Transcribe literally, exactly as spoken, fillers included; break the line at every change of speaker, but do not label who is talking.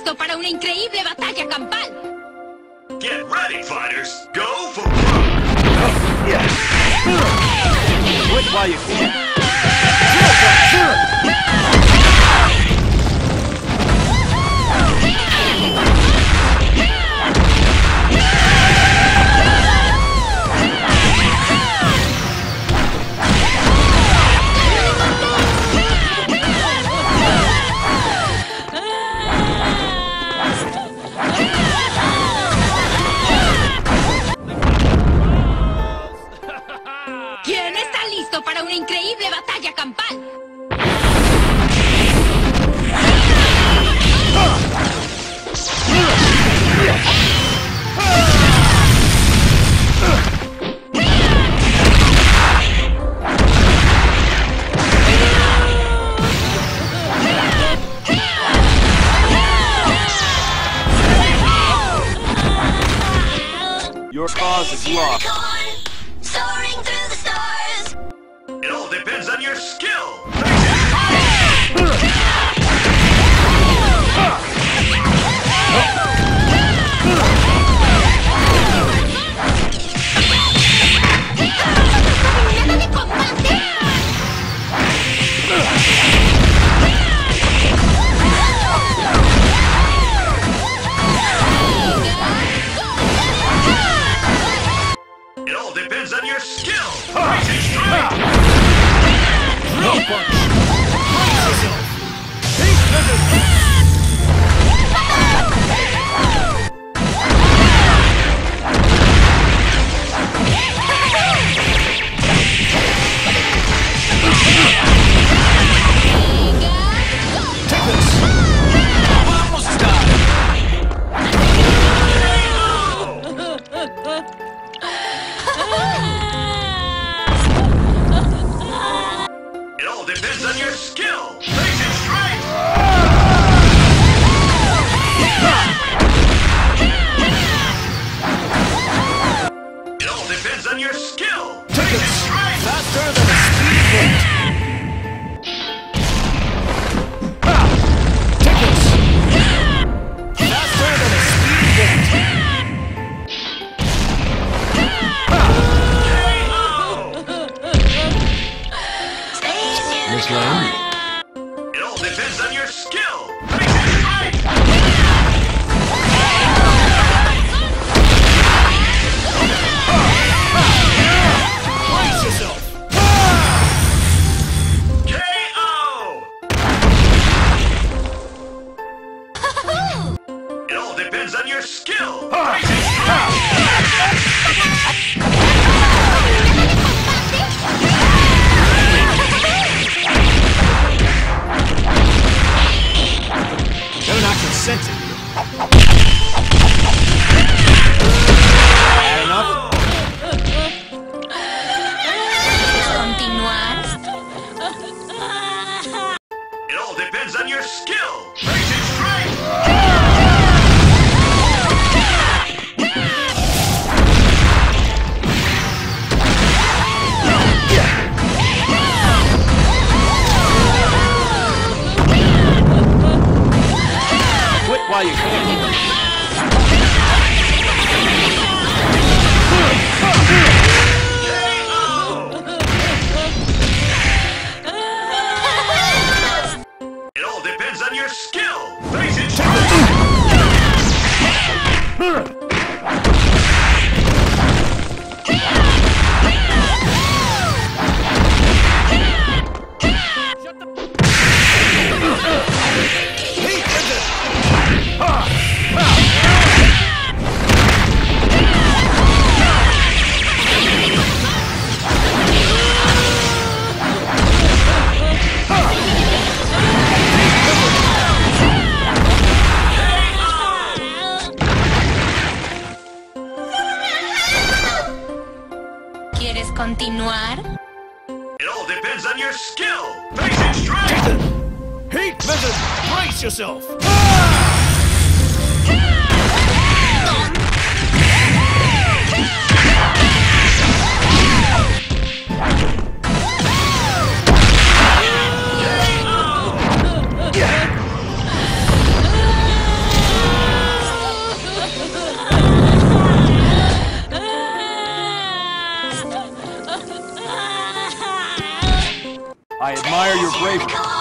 listo para una increíble batalla campal.
Get ready, fighters! Go for broke!
Yes! Quit while you can!
¿Quién está listo para una increíble batalla campal?
Your cause is lost.
Soaring through the stars.
It all depends on your skill! It all depends on your skill! Rising strength!
No punch! Brace yourself! Take pivot! Take this! Vamos style!
It all depends on your skill! Rising strength! It all depends on your skill!
Take
Rising
this!
strength!
Faster than a speed bullet! Ah! Take this! Faster than a speed bullet! Miss Lamb?
It all depends on your skill! Rising strength!
Brace yourself!
K O! It all depends on your skill! Rising strength!
Better not consent to you. Bad enough?
¿Continuar?
It all depends on your skill! Rising strength!
Quit while you can.
It all depends on your skill! Rising
Hey, pivot! Ha! Ha!
¿Quieres continuar?
It all depends on your skill! Rising strength!
Heat visit! Brace yourself!
I admire your bravery.